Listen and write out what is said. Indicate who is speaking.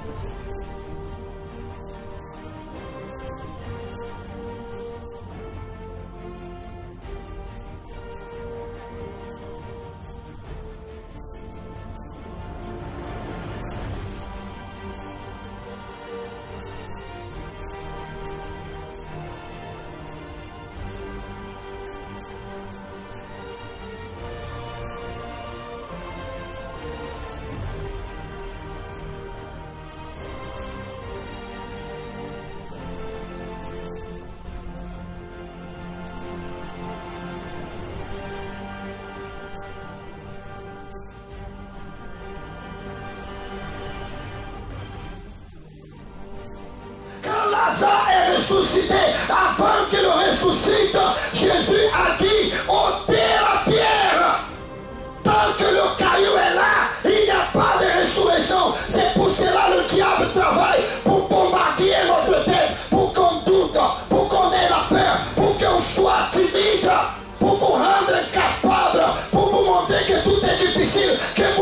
Speaker 1: Lazare est ressuscité. Avant qu'il ressuscite, Jésus a dit, ôtez la pierre. Tant que le caillou est là, il n'y a pas de résurrection. C'est pour cela que le diable travaille, pour bombarder notre tête, pour qu'on doute, pour qu'on ait la peur, pour qu'on soit timide, pour vous rendre capable, pour vous montrer que tout est difficile, que